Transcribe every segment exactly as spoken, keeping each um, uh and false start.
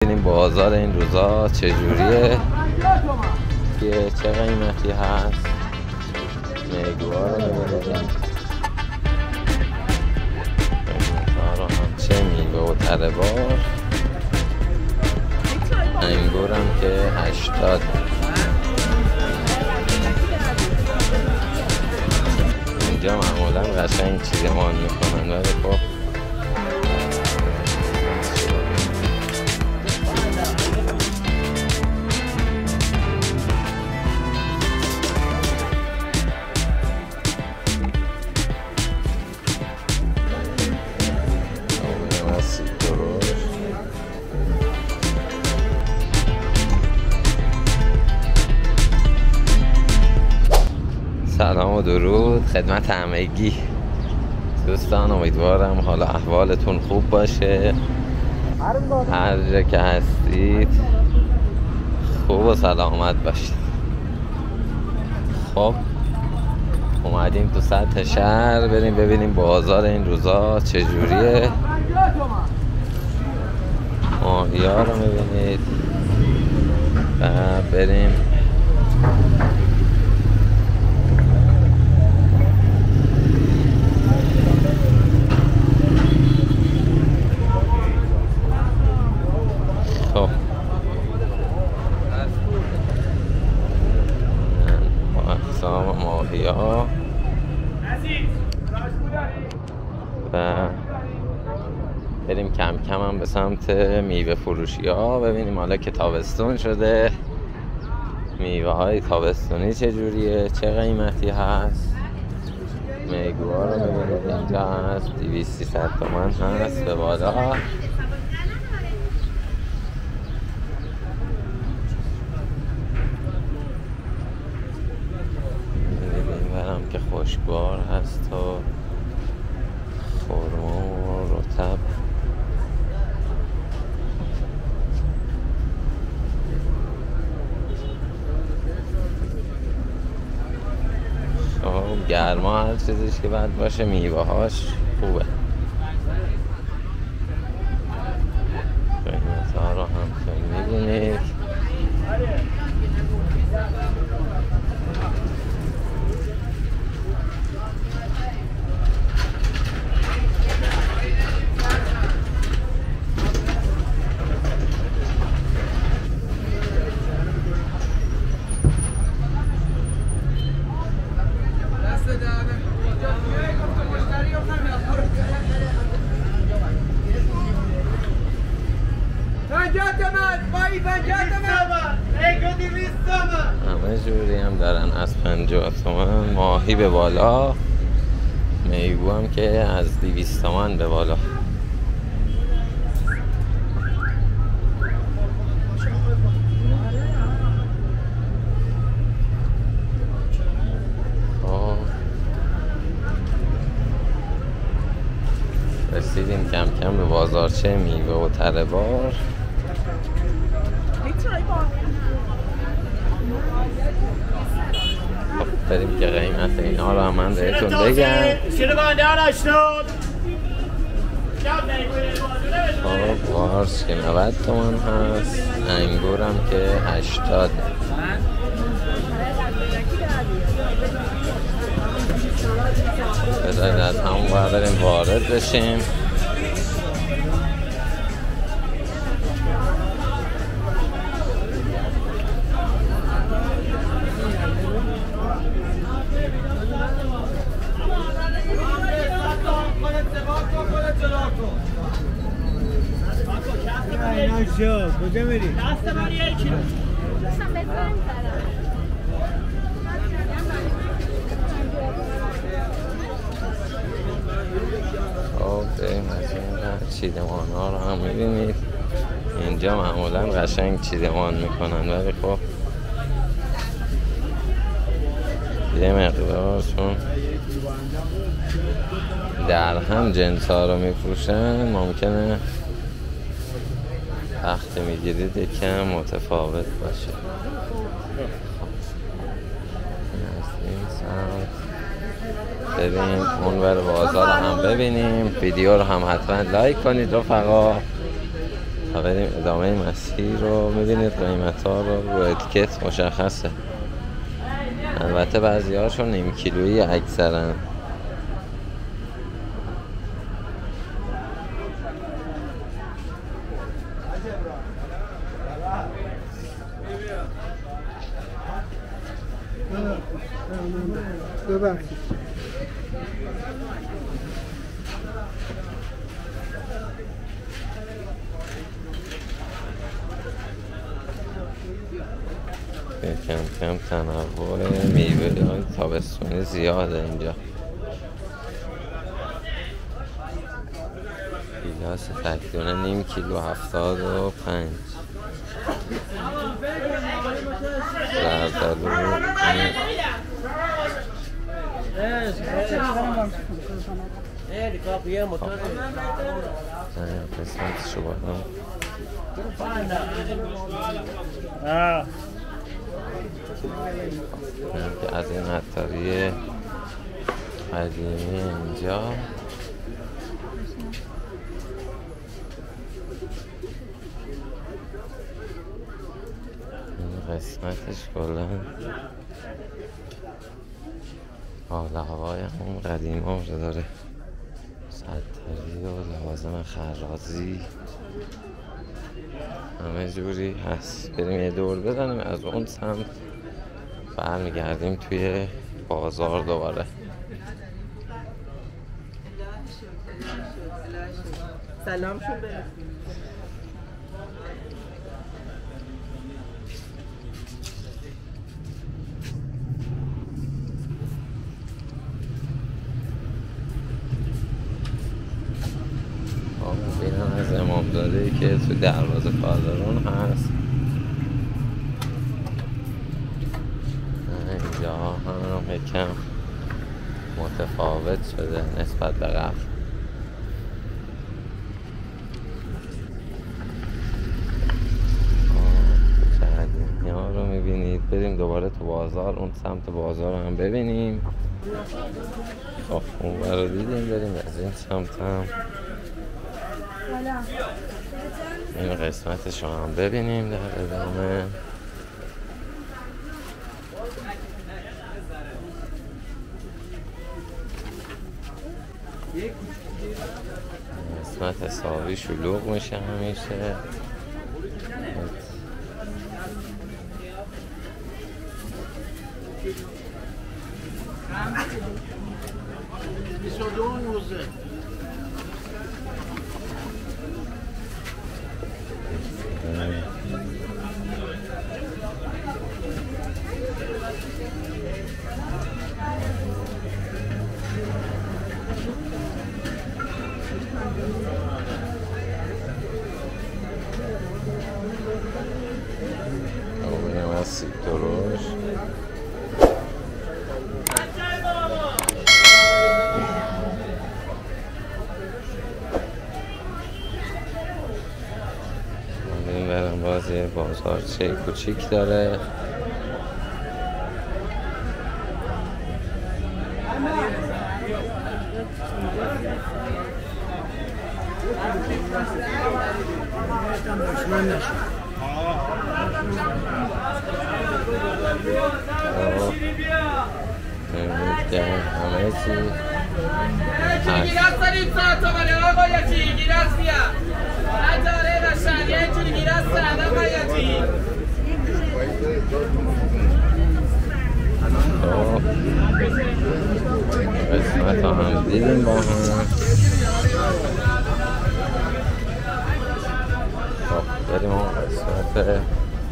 ببینیم بازار این روزا چجوریه، که چه قیمتی هست. میگوها رو ببینیم، قیمت‌ها رو هم چه میوه و تره بار. انگورم که هشتاد. اینجا معمولا قشنگ چیدمان میکنن ولی خب سلام و درود خدمت همگی دوستان، امیدوارم حالا احوالتون خوب باشه هر جا که هستید، خوب و سلامت باشید. خب اومدیم تو سطح شهر بریم ببینیم بازار این روزا چجوریه. ماهی‌ها رو میبینید و بریم ماهی‌ها و بریم کم کم هم به سمت میوه فروشی ها ببینیم حالا که تابستون شده میوه های تابستونی چجوریه، چه قیمتی هست. میگوها رو ببینید اینجا هست دویست سیصد تومن هست به بالا. که خوشبار هست و خرما و رطب. خب گرما هر چیزیش که باید باشه، میوه هاش خوبه. قیمت ها رو هم خیلی میبینید. همه جوری هم دارن از پنجاه تومن ماهی به بالا، میگو هم که از دویست تومن به بالا. رسیدیم کم کم به بازارچه میوه و تره بار. خب بریم که قیمت اینا رو هم من بهتون بگم. خب وارس که نود تومن هست، انگورم که هشتاد. بذارید از همون باید بریم وارد بشیم. کجا میری؟ دست من یک کیلو. خب بریم از این چیدمان ها رو هم میبینید. اینجا معمولا قشنگ چیدمان میکنن ولی خب یه مقدار چون در هم جنس ها رو میفروشن ممکنه وقتی میگیرید یکم متفاوت باشه. ببینیم اون ور بازار هم ببینیم. ویدیو رو هم حتما لایک کنید رفقا. تا بریم ادامه مسیر رو. میبینید قیمت ها رو رو اتیکت مشخصه. البته بعضی هاشون نیم کیلویی اکثرن. ببخشید کم کم تنوع میوه های تابستونی زیاده اینجا. گیلاس تکدونه نیم کیلو هفتاد و پنج. زردالو قسمت شو بادم که از این عطاری قدیمی اینجا. این قسمتش کلا حال هوای همون قدیم ها رو داره. سطری و لوازم خرازی همه جوری هست. بریم یه دور بزنیم از اون سمت برمیگردیم توی بازار دوباره. سلام شده. اینم از امامزاده‌ای که تو دروازه کازرون هست. اینجا هم یکم متفاوت شده نسبت به قبل. قدیمی ها رو میبینید. بریم دوباره تو بازار، اون سمت بازار هم ببینیم. خب اون رو دیدیم، بریم از این سمت هم این قسمتش رو هم ببینیم در ادامه. قسمت حسابی شلوغ میشه همیشه. سیب درشت این برم باز یه بازار چه کوچیک داره. همه چی گیلاس داریم ساعت آمده آقایتی گیلاس بیا نداره داشتن یه جوری گیلاس دارن آقایتی. قسمت ها هم دیدیم با هم. خب بریم اون قسمت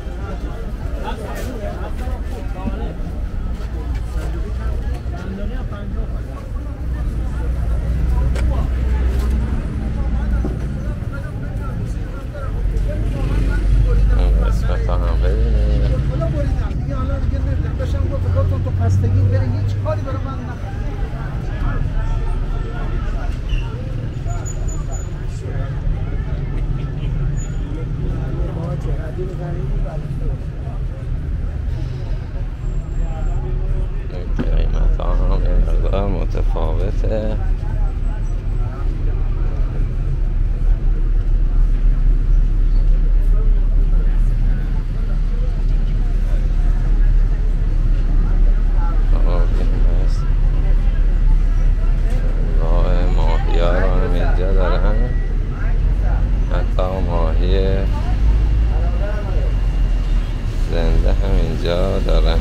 قیمت ها هم یه مقدار متفاوته. اینجا دارن.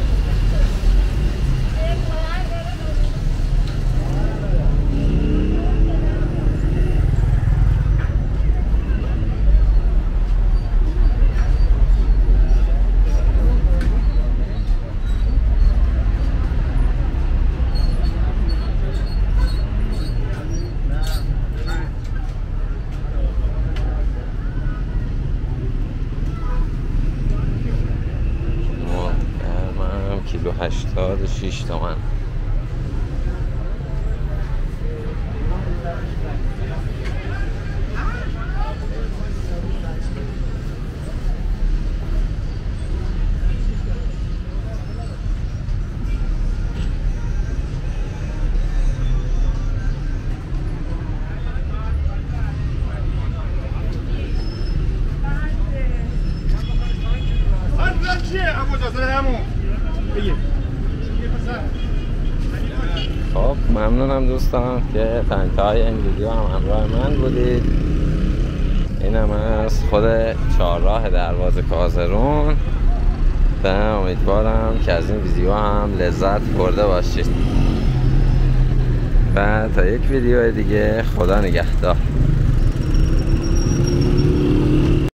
کیلو هشتاد و شیش تومن. خب ممنونم دوستان که تا انتهای این ویدیو هم همراه من بودید. این هم از خود چهارراه دروازه کازرون و امیدوارم که از این ویدیو هم لذت برده باشید و تا یک ویدیو دیگه خدا نگهدار.